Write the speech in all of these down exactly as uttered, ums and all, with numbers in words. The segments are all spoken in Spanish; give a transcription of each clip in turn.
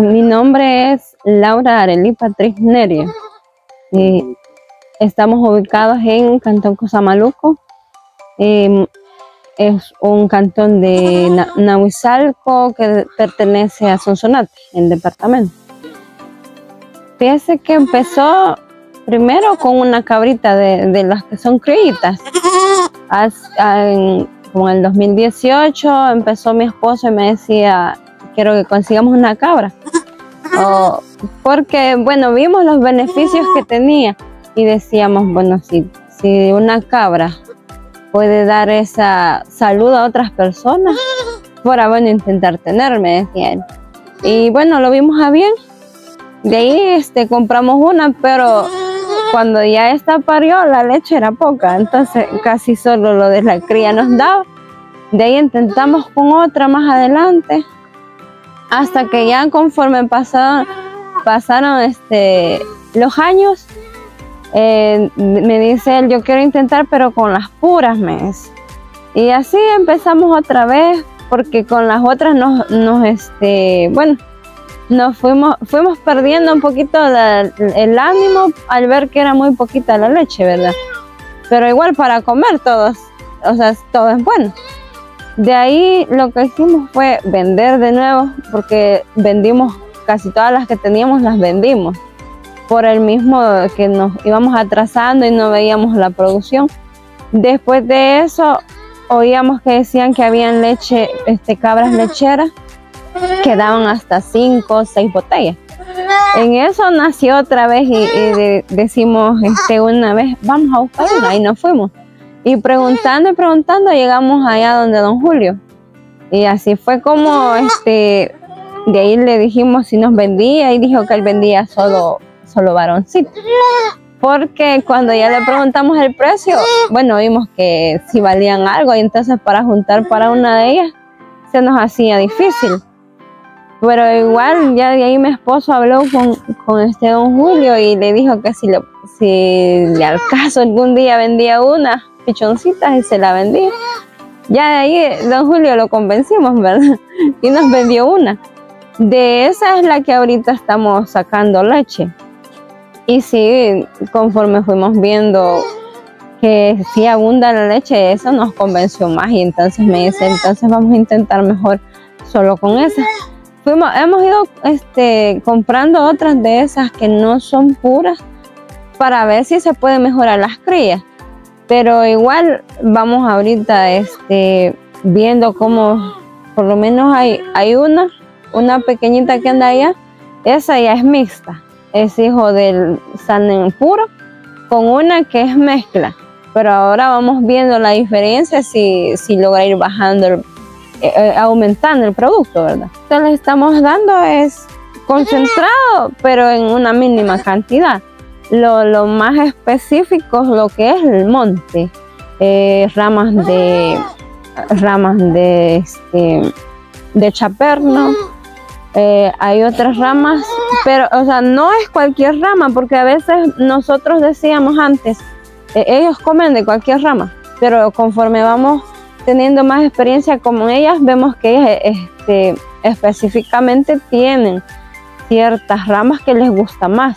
Mi nombre es Laura Arely Patriz Nerio. Eh, estamos ubicados en Cantón Cozamaluco. Eh, es un cantón de Na Nahuizalco que pertenece a Sonsonate, el departamento. Fíjese que empezó primero con una cabrita de, de las que son criitas. Como en el dos mil dieciocho empezó mi esposo y me decía, quiero que consigamos una cabra. Oh, porque, bueno, vimos los beneficios que tenía y decíamos, bueno, si, si una cabra puede dar esa salud a otras personas, fuera bueno intentar tener, me decía él. Y bueno, lo vimos a bien. De ahí este, compramos una, pero cuando ya esta parió, la leche era poca, entonces casi solo lo de la cría nos daba. De ahí intentamos con otra más adelante, hasta que ya conforme pasaron, pasaron este, los años, eh, me dice él, yo quiero intentar, pero con las puras, me dice. Y así empezamos otra vez, porque con las otras nos, nos este, bueno, nos fuimos, fuimos perdiendo un poquito la, el ánimo al ver que era muy poquita la leche, ¿verdad? Pero igual para comer todos, o sea, todo es bueno. De ahí lo que hicimos fue vender de nuevo, porque vendimos casi todas las que teníamos, las vendimos. Por el mismo que nos íbamos atrasando y no veíamos la producción. Después de eso, oíamos que decían que habían leche, este, cabras lecheras, que daban hasta cinco o seis botellas. En eso nació otra vez y, y de, decimos este, una vez, vamos a buscar una, y nos fuimos. Y preguntando y preguntando llegamos allá donde don Julio. Y así fue como este, de ahí le dijimos si nos vendía y dijo que él vendía solo, solo varoncitos. Porque cuando ya le preguntamos el precio, bueno, vimos que si valían algo y entonces para juntar para una de ellas se nos hacía difícil. Pero igual ya de ahí mi esposo habló con, con este don Julio y le dijo que si, lo, si le al caso algún día vendía una pichoncitas y se la vendía. Ya de ahí don Julio lo convencimos, ¿verdad? Y nos vendió una. De esa es la que ahorita estamos sacando leche. Y sí, conforme fuimos viendo que sí abunda la leche, eso nos convenció más. Y entonces me dice, entonces vamos a intentar mejor solo con esa. Fuimos, hemos ido este, comprando otras de esas que no son puras para ver si se puede mejorar las crías. Pero igual vamos ahorita este, viendo cómo, por lo menos hay, hay una, una pequeñita que anda allá, esa ya es mixta, es hijo del Sanen puro con una que es mezcla. Pero ahora vamos viendo la diferencia si, si logra ir bajando el Eh, aumentando el producto, ¿verdad? Entonces le estamos dando es concentrado, pero en una mínima cantidad. Lo, lo más específico es lo que es el monte, eh, ramas de ramas de este, de chaperno, eh, hay otras ramas, pero o sea no es cualquier rama, porque a veces nosotros decíamos antes, eh, ellos comen de cualquier rama, pero conforme vamos teniendo más experiencia como ellas, vemos que ellas este, específicamente tienen ciertas ramas que les gusta más.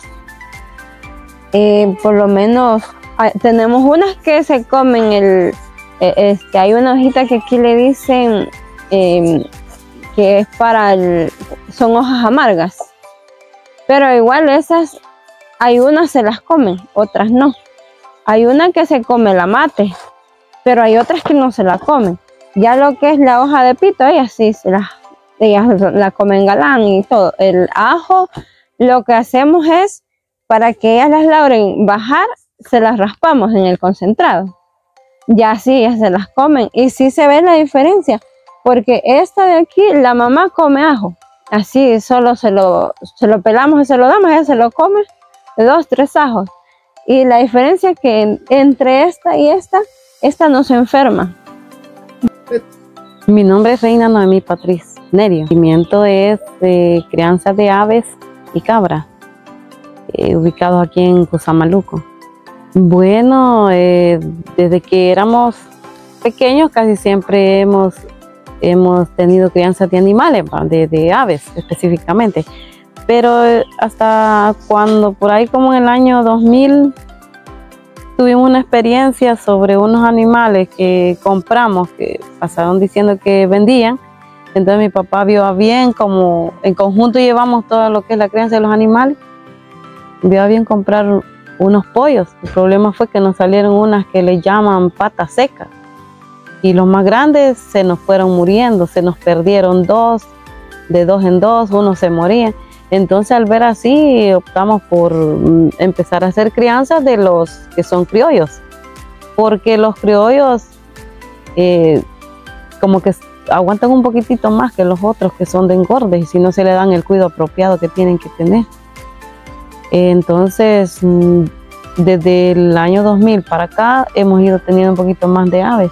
Eh, por lo menos hay, tenemos unas que se comen, el, eh, este, hay una hojita que aquí le dicen eh, que es para el, son hojas amargas, pero igual esas, hay unas se las comen, otras no. Hay una que se come la mate, pero hay otras que no se la comen. Ya lo que es la hoja de pito, ellas sí se la, ellas la comen galán y todo. El ajo, lo que hacemos es, para que ellas las logren bajar, se las raspamos en el concentrado. Ya así ellas se las comen. Y sí se ve la diferencia, porque esta de aquí, la mamá come ajo. Así solo se lo, se lo pelamos y se lo damos, ella se lo come, dos, tres ajos. Y la diferencia es que entre esta y esta, esta no se enferma. Mi nombre es Reina Noemí Patriz Nerio. El crecimiento es eh, crianza de aves y cabras, eh, ubicados aquí en Cozamaluco. Bueno, eh, desde que éramos pequeños casi siempre hemos, hemos tenido crianza de animales, de, de aves específicamente. Pero hasta cuando por ahí como en el año dos mil tuvimos una experiencia sobre unos animales que compramos, que pasaron diciendo que vendían. Entonces mi papá vio a bien, como en conjunto llevamos todo lo que es la crianza de los animales, vio a bien comprar unos pollos. El problema fue que nos salieron unas que le llaman patas secas. Y los más grandes se nos fueron muriendo, se nos perdieron dos, de dos en dos, uno se moría. Entonces al ver así optamos por empezar a hacer crianzas de los que son criollos, porque los criollos eh, como que aguantan un poquitito más que los otros que son de engorde, y si no se le dan el cuidado apropiado que tienen que tener. Entonces desde el año dos mil para acá hemos ido teniendo un poquito más de aves,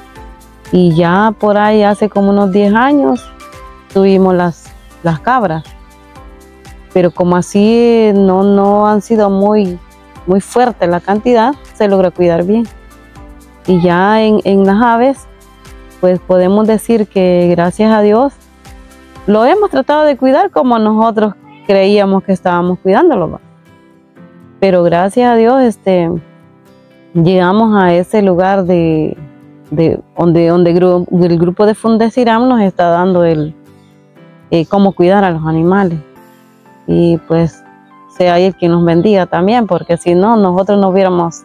y ya por ahí hace como unos diez años tuvimos las, las cabras. Pero como así no, no han sido muy, muy fuerte la cantidad, se logra cuidar bien. Y ya en, en las aves, pues podemos decir que gracias a Dios lo hemos tratado de cuidar como nosotros creíamos que estábamos cuidándolo. Pero gracias a Dios este, llegamos a ese lugar de, de donde, donde gru, el grupo de Fundesiram nos está dando el eh, cómo cuidar a los animales. Y pues sea ahí el que nos bendiga también, porque si no, nosotros no hubiéramos,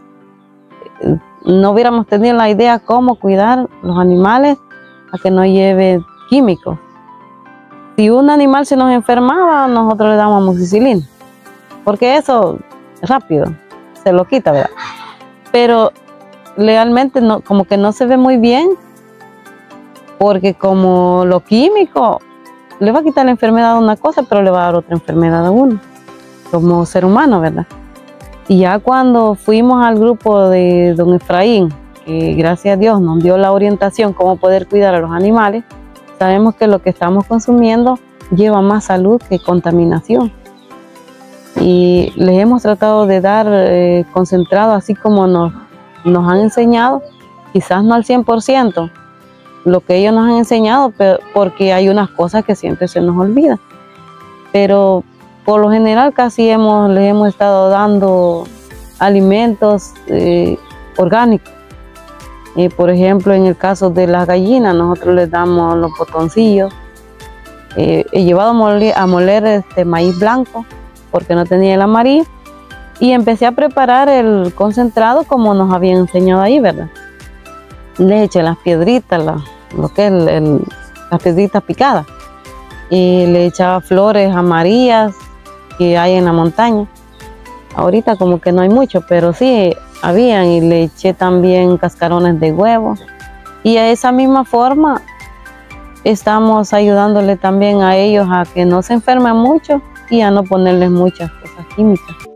no hubiéramos tenido la idea cómo cuidar los animales a que no lleve químicos. Si un animal se nos enfermaba, nosotros le damos amoxicilina, porque eso rápido se lo quita, ¿verdad? Pero realmente no, como que no se ve muy bien, porque como lo químico le va a quitar la enfermedad a una cosa, pero le va a dar otra enfermedad a uno, como ser humano, ¿verdad? Y ya cuando fuimos al grupo de don Efraín, que gracias a Dios nos dio la orientación cómo poder cuidar a los animales, sabemos que lo que estamos consumiendo lleva más salud que contaminación. Y les hemos tratado de dar eh, concentrado así como nos, nos han enseñado, quizás no al cien por ciento, lo que ellos nos han enseñado, pero porque hay unas cosas que siempre se nos olvidan. Pero por lo general casi hemos, les hemos estado dando alimentos eh, orgánicos. Eh, por ejemplo, en el caso de las gallinas, nosotros les damos los botoncillos. Eh, he llevado a moler, a moler este maíz blanco porque no tenía el amarillo, y empecé a preparar el concentrado como nos habían enseñado ahí, ¿verdad? Le eché las piedritas, la, lo que es el, el, las piedritas picadas, y le echaba flores amarillas que hay en la montaña. Ahorita como que no hay mucho, pero sí habían, y le eché también cascarones de huevo, y a esa misma forma estamos ayudándole también a ellos a que no se enfermen mucho y a no ponerles muchas cosas químicas.